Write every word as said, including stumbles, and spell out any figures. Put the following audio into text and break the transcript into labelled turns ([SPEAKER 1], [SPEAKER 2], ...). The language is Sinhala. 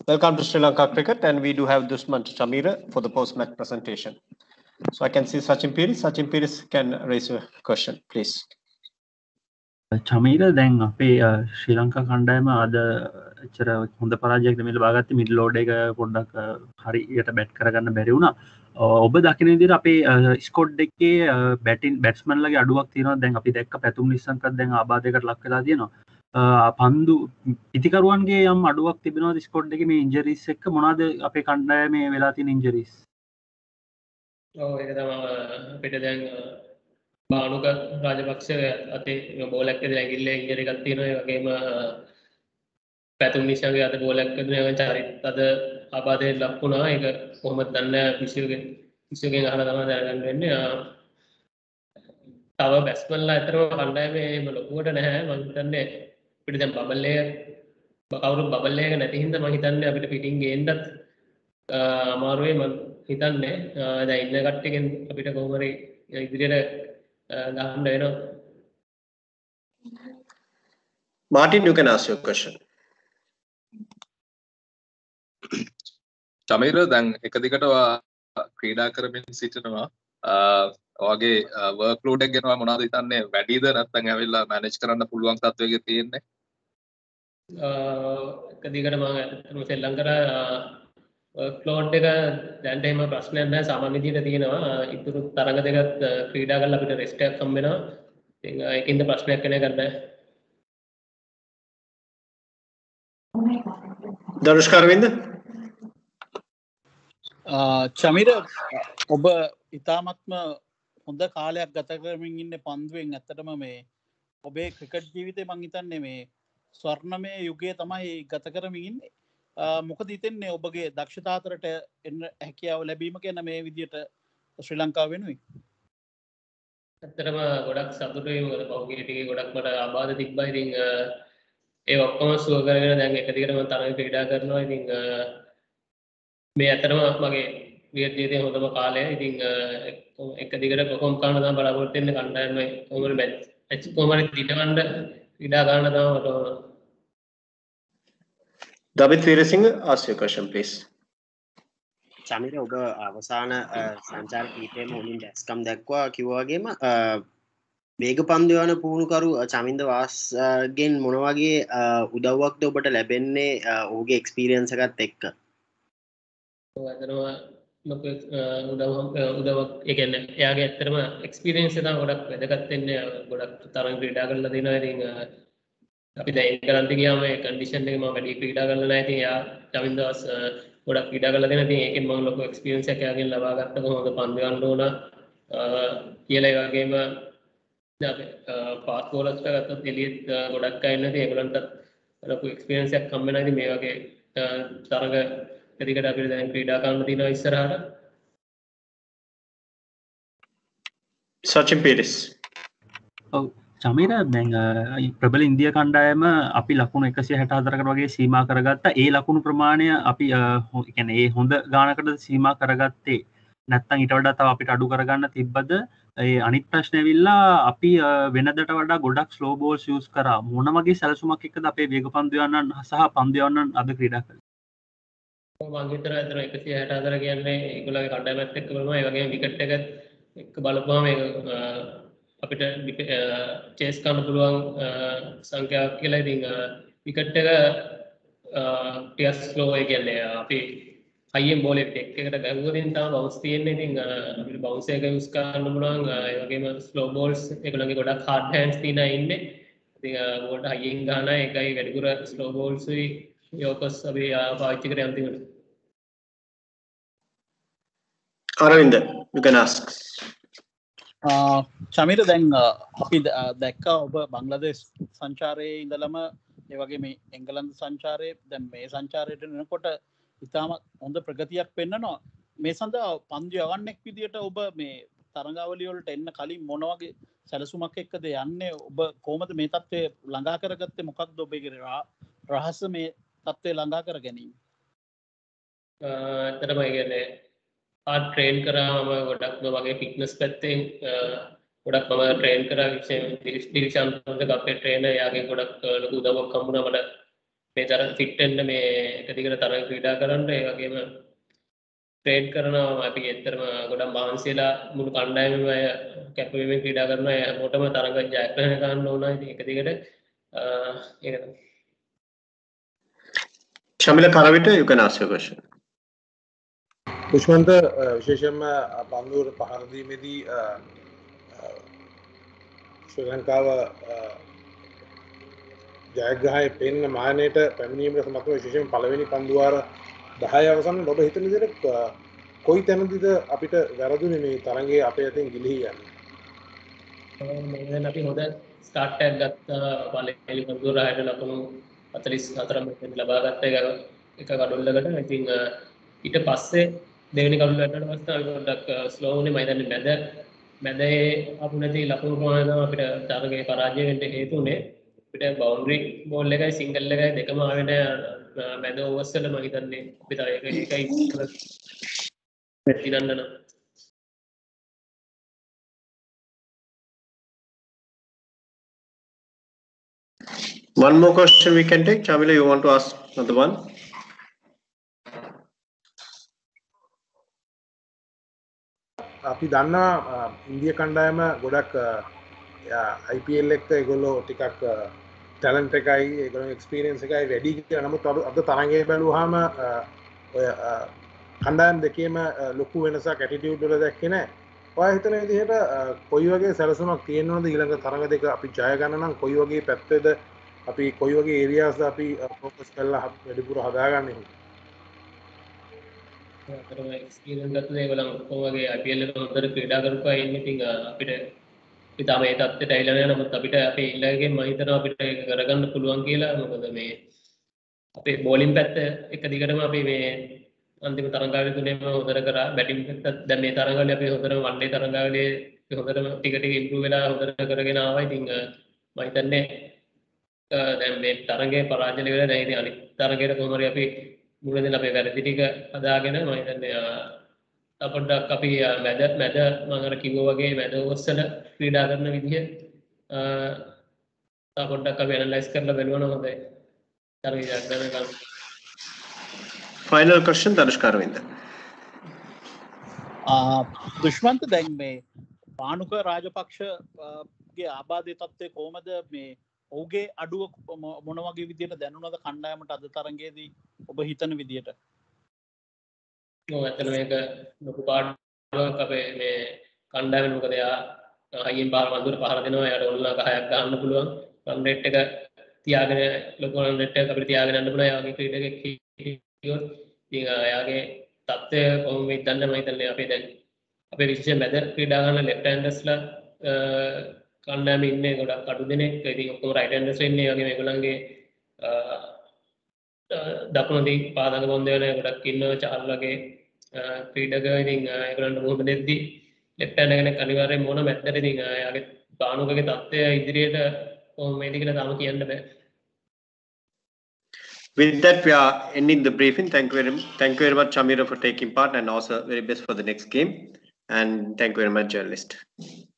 [SPEAKER 1] Welcome to Sri Lanka Cricket, and we do have Dushman Chamira for the post-match presentation. So I can see Sachin Piris. Sachin Piris can raise a question, please.
[SPEAKER 2] Chameera දැන් අපේ ශ්‍රී ලංකා කණ්ඩායම අද එච්චර හොඳ පරාජයක් නෙමෙයි ලබාගත්තේ මිඩ් ලෝඩ් එක පොඩ්ඩක් හරියට බැට් කරගන්න බැරි වුණා. ඔබ දකින විදිහට අපේ ස්කොඩ් එකේ බැටින් බැට්ස්මන්ලගේ අඩුවක් තියෙනවා. දැන් අපි දැක්ක පැතුම් නිස්සංකත් දැන් ආබාධයකට ලක් වෙලා තියෙනවා. පන්දු පිටිකරුවන්ගේ යම් අඩුවක් තිබෙනවද ස්කොඩ් එකේ මේ ඉන්ජරිස් එක්ක? මොනවාද අපේ කණ්ඩායමේ වෙලා තියෙන ඉන්ජරිස්?
[SPEAKER 3] ඔව් ඒක තමයි අපිට දැන් බානුක රාජපක්ෂ අතේ බෝලයක් ඇදලා ඇඟිල්ලේ ඉන්ජරි එකක් තියෙනවා. ඒ වගේම පැතුම් නිසාගේ අත බෝලයක් ඇදලා චරිත අද ආබාධයට ලක් වුණා. ඒක කොහොමද දන්නේ විශ්වගෙන් විශ්වගෙන් අහලා තමයි දැනගන්න වෙන්නේ. තව බැට්ස්මන්ලා අතරම කණ්ඩායමේ එහෙම ලොකුවට නැහැ. මම හිතන්නේ අපිට දැන් බබල් එක කවුරු බබල් එක නැති හින්දා මම හිතන්නේ අපිට පිටින් ගේන්නත් අමාරුයි. මම හිතන්නේ දැන් ඉන්න කට්ටියකින් අපිට කොහොම හරි ඉදිරියට ගහන්න වෙනවා.
[SPEAKER 1] Martin, you can ask your question.
[SPEAKER 4] Chameera දැන් එක දිගට ක්‍රීඩා කරමින් සිටිනවා. ඔයගේ වර්ක් ලෝඩ් එක ගැන මොනවද හිතන්නේ? වැඩිද නැත්නම් ඇවිල්ලා මැනේජ් කරන්න පුළුවන් තත්ත්වයක තියෙන්නේ?
[SPEAKER 3] එක දිගට මම අතන ශ්‍රී ලංකාවේ වර්ක් ලෝඩ් එක දැන් එහෙම ප්‍රශ්නයක් නැහැ. සාමාන්‍ය විදිහට තියෙනවා. ඉතුරු තරඟ දෙකත් ක්‍රීඩා කරලා අපිට රෙස්ට් එකක් හම්බ වෙනවා. ඉතින් ඒකින්ද ප්‍රශ්නයක් වෙන්නේ නැහැ.
[SPEAKER 1] Danushka Arvind?
[SPEAKER 5] චමීර ඔබ ඉතාමත්ම හොඳ කාලයක් ගත කරමින් ඉන්නේ පන්දුවෙන්. ඇත්තටම මේ ඔබේ ක්‍රිකට් ජීවිතේ මං හිතන්නේ මේ ස්වර්ණමය යුගයේ තමයි ගත කරමින් ඉන්නේ. මොකද හිතන්නේ ඔබගේ දක්ෂතා අතරට එන්න හැකියාව ලැබීම ගැන මේ විදියට ශ්‍රී ලංකාව වෙනුවෙන්?
[SPEAKER 3] ඇත්තටම ගොඩක් සතුටුයි. මොකද පහුගිය ටිකේ ගොඩක් මට ආබාධ තිබ්බා. ඉතින් ඒ ඔක්කොම සුව කරගෙන දැන් එක දිගට මම තරඟ ක්‍රීඩා කරනවා. ඉතින් මේ ඇත්තටම මගේ ක්‍රිකට් ජීවිතේ හොඳම කාලය. ඉතින් එක දිගට කොහොම කරන්න තමයි බලාපොරොත්තු වෙන්නේ. කණ්ඩායමේ කොහොමද මැච් කොහොමද දිටවන්න ක්‍රීඩා ගන්න තමයි මට ඕන.
[SPEAKER 1] David Veerasinghe, ask your question, please.
[SPEAKER 6] Chameera ඔබ අවසාන සංචාර කීපෙම මුලින් ඩැස්කම් දැක්වා කිව්වා වගේම වේග පන්දු යන පුහුණුකරු චමින්ද වාස්ගෙන් මොන වගේ උදව්වක්ද ඔබට ලැබෙන්නේ ඔහුගේ එක්ස්පීරියන්ස් එකත් එක්ක?
[SPEAKER 3] ඔව් ඇත්තටම ලොකු උදව්වක් උදව්වක් ඒ කියන්නේ එයාගේ ඇත්තටම එක්ස්පීරියන්ස් එක තමයි ගොඩක් වැදගත් වෙන්නේ. ගොඩක් තරඟ ක්‍රීඩා කරලා දෙනවා. ඉතින් අපි දැන් ඉංගලන්තේ ගියාම ඒ කන්ඩිෂන් එකේ මම වැඩි ක්‍රීඩා කරලා නැහැ. ඉතින් එයා චමින්ද වාස් ගොඩක් ක්‍රීඩා කරලා දෙනවා. ඉතින් ඒකෙන් මම ලොකු එක්ස්පීරියන්ස් එකක් එයාගෙන් ලබා ගත්තා. කොහොමද පන්දු ගන්න ඕන කියලා. ඒ වගේම අපි ෆාස්ට් බෝලර්ස්ට ගත්තොත් එළියෙත් ගොඩක් අය ඉන්නවා. ඉතින් ඒගොල්ලන්ටත් ලොකු එක්ස්පීරියන්ස් එකක් හම්බ වෙනවා. ඉතින් මේ වගේ තරඟ දෙකකට අපිට දැන් ක්‍රීඩා කරන්න තියෙනවා ඉස්සරහට.
[SPEAKER 1] Sachin Piris.
[SPEAKER 2] ඔව් චමීර දැන් ප්‍රබල ඉන්දිය කණ්ඩායම අපි ලකුණු එකසිය හැට හතරකට වගේ සීමා කරගත්තා. ඒ ලකුණු ප්‍රමාණය අපි කියන්නේ ඒ හොඳ ගානකට සීමා කරගත්තේ නැත්නම් ඊට වඩා තව අපිට අඩු කරගන්න තිබ්බද? ඒ අනිත් ප්‍රශ්නේ ඇවිල්ලා අපි වෙනදට වඩා ගොඩක් ස්ලෝ බෝල්ස් යූස් කරා. මොන වගේ සැලසුමක් එක්කද අපේ වේග පන්දු යන්නන් සහ පන්දු යන්නන් අද ක්‍රීඩා කළේ?
[SPEAKER 3] මම හිතනවා අතන එකසිය හැට හතර කියන්නේ ඒගොල්ලෝගේ කණ්ඩායමත් එක්ක බලනවා. ඒ වගේම විකට් එකත් එක්ක බලපුවාම ඒක අපිට චේස් කරන්න පුළුවන් සංඛ්‍යාවක් කියලා. ඉතින් විකට් එක ටිකක් ස්ලෝ. ඒ කියන්නේ අපි හයියෙන් බෝලෙත් එක් එකට ගැහුවොතින් තමයි බවුන්ස් තියෙන්නේ. ඉතින් අපිට බවුන්ස් එක යූස් කරන්න පුළුවන්. ඒ වගේම ස්ලෝ බෝල්ස් ඒගොල්ලන්ගේ ගොඩක් හાર્ඩ් හෑන්ඩ්ස් තියෙන අය ඉන්නේ. ඉතින් බෝල්ට හයියෙන් ගන්න එකයි වැඩිපුර ස්ලෝ බෝල්ස් උයි යෝකස් අපි පාවිච්චි කරේ අන්තිමට.
[SPEAKER 1] Aravind, you can ask.
[SPEAKER 5] Chameera දැන් අපි දැක්කා ඔබ බංග්ලාදේශ සංචාරයේ ඉඳලම ඒ වගේ මේ එංගලන්ත සංචාරයේ දැන් මේ සංචාරයට එනකොට ඉතාම හොඳ ප්‍රගතියක් පෙන්වනවා. මේ සඳහා පන්දු යවන්නෙක් විදියට ඔබ මේ තරඟාවලිය වලට එන්න කලින් මොන වගේ සැලසුමක් එක්කද යන්නේ? ඔබ කොහොමද මේ තත්ත්වය ළඟා කරගත්තේ? මොකක්ද ඔබේ රහස මේ තත්ත්වය ළඟා කර ගැනීම?
[SPEAKER 3] ඇත්තටම ඒ කියන්නේ ආ ට්‍රේන් කරාම ගොඩක්ම වගේ ෆිට්නස් පැත්තෙන් ගොඩක් මම ට්‍රේන් කරා. විශේෂයෙන් ඩිවිෂන් තුනක අපේ ට්‍රේනර් යාගේ ගොඩක් ලොකු උදව්වක් හම්බුණා මට මේ තරම් ෆිට් වෙන්න මේ එක දිගට තරඟ ක්‍රීඩා කරන්න ඒ වගේම ට්‍රේඩ් කරනවා අපි ඇත්තටම ගොඩක් මහන්සියලා මුළු කණ්ඩායමම අය කැපවීමෙන් ක්‍රීඩා කරනවා ඒ හැමෝටම තරඟ ජයග්‍රහණය ගන්න ඕන ඉතින් එක දිගට ඒක තමයි
[SPEAKER 1] Shamila Karavita, you can ask your question.
[SPEAKER 7] පුෂ්මන්ත විශේෂයෙන්ම පන්දුවට පහර දීමේදී ශ්‍රී ලංකාව ජයග්‍රහය පෙන්න මානයට පැමිණීමට සමත් වුණා විශේෂයෙන් පළවෙනි පන්දුවාර දහය අවසන් ඔබ හිතන විදිහට කොයි තැනදීද අපිට වැරදුනේ මේ තරඟයේ අපේ අතින් ගිලිහි යන්නේ?
[SPEAKER 3] මම අපි හොඳ ස්ටාර්ට් එකක් ගත්තා පළවෙනි පන්දුවාරයට ලකුණු හතළිස් හතරක් මෙතන ලබා ගත්ත එක එක කඩොල්ලකට. ඉතින් ඊට පස්සේ දෙවෙනි කඩොල්ල වැටෙනට පස්සේ අපි පොඩ්ඩක් ස්ලෝ වුණේ. මම හිතන්නේ මැද මැදේ අපු නැති ලකුණු ප්‍රමාණය අපිට තරගයේ පරාජය වෙන්න හේතු වුණේ. අපිට බවුන්ඩරි බෝල් එකයි සිංගල් එකයි දෙකම ආවෙන මැද ඕවර්ස් වල මම හිතන්නේ අපි තව එක එකයි ඉතිරන්න නම්
[SPEAKER 1] One more question we can take. Shamila, you want to ask another one?
[SPEAKER 7] අපි දන්නා ඉන්දිය කණ්ඩායම ගොඩක් I P L එක්ක ඒගොල්ලෝ ටිකක් ටැලන්ට් එකයි ඒගොල්ලෝ එක්ස්පීරියන්ස් එකයි වැඩි කියලා. නමුත් අද තරඟයේ බැලුවාම ඔය කණ්ඩායම් දෙකේම ලොකු වෙනසක් ඇටිටියුඩ් වල දැක්කේ නැහැ. ඔයා හිතන විදිහට කොයි වගේ සැලසුමක් තියෙනවද ඊළඟ තරඟ දෙක අපි ජය ගන්න නම් කොයි වගේ පැත්තේද අපි කොයි වගේ ඒරියාස්ද අපි ફોකස් කරලා වැඩිපුර හදාගන්නේ?
[SPEAKER 3] අතරම එක්ස්පීරියන්ස් ගත්ත ඒගොල්ලන් ඔක්කොම වගේ I P L එකට හොඳට ක්‍රීඩා කරපු අය ඉන්නේ. ඉතින් අපිට අපි තාම ඒ තත්ත්වයට ඇවිල්ලා නැහැ. නමුත් අපිට අපේ ඉල්ලගෙන් මම හිතනවා අපිට ඒක කරගන්න පුළුවන් කියලා. මොකද මේ අපේ බෝලින් පැත්ත එක දිගටම අපි මේ අන්තිම තරඟාවලිය තුනේම හොඳට කරා. බැටිං පැත්ත දැන් මේ තරඟාවලිය අපි හොඳටම වන් ඩේ තරඟාවලියේ හොඳටම ටික ටික ඉම්ප්‍රූව් වෙලා හොඳට කරගෙන ආවා. ඉතින් මම හිතන්නේ දැන් මේ තරඟේ පරාජය වෙලා දැන් ඉතින් අනිත් තරඟයට කොහොම හරි අපි මුල දෙන අපේ වැරදි ටික හදාගෙන මම හිතන්නේ අපොඩ්ඩක් අපි මැද මැද මම අර කිව්වා වගේ මැද ඕවර්ස් වල ක්‍රීඩා කරන විදිහ අපොඩ්ඩක් අපි ඇනලයිස් කරලා බලනවා හොඳයි. තරඟය ජයග්‍රහණය ගන්න.
[SPEAKER 1] Final question, Danushka Arvind.
[SPEAKER 5] දුෂ්මන්ත දැන් මේ පානුක රාජපක්ෂගේ ආබාධය තත්ත්වය කොහොමද මේ ඔහුගේ අඩුව මොන වගේ විදිහට දැනුණාද කණ්ඩායමට අද තරඟයේදී ඔබ හිතන විදිහට?
[SPEAKER 3] ඔව් ඇත්තට මේක ලොකු පාඩුවක් අපේ මේ කණ්ඩායම. මොකද එයා හයියෙන් බාර වන්දුර පහර දෙනවා. එයාට ඕනලා ගහයක් ගන්න පුළුවන්. රන් රේට් එක තියාගෙන ලොකු රන් රේට් එක අපිට තියාගෙන යන්න පුළුවන්. එයා වගේ ක්‍රීඩකෙක් හිටියොත් ඉතින් එයාගේ තත්ත්වය කොහොමද දන්නේ? මම හිතන්නේ අපේ දැන් අපේ විශේෂයෙන් මැද ක්‍රීඩා කරන ලෙෆ්ට් හෑන්ඩර්ස්ලා කණ්ඩායමේ ඉන්නේ ගොඩක් අඩු දෙනෙක්. ඉතින් ඔක්කොම රයිට් හෑන්ඩර්ස් ඉන්නේ. ඒ වගේම ඒගොල්ලන්ගේ දකුණුදී පාදක බොන්ද වෙන ගොඩක් ඉන්නවා. චාල් වගේ ක්‍රීඩකයෝ. ඉතින් ඒගොල්ලන්ට මොහොම දෙද්දි ලෙෆ්ට් හෑන්ඩර් කෙනෙක් අනිවාර්යයෙන් මොන මැද්දට ඉතින් එයාගේ බානුකගේ තත්ත්වය ඉදිරියට කොහොම වේද කියලා තාම කියන්න බෑ.
[SPEAKER 1] With that, we are ending the briefing. Thank you very, thank you very much, Shamira, for taking part, and also very best for the next game. And thank you very much, journalist.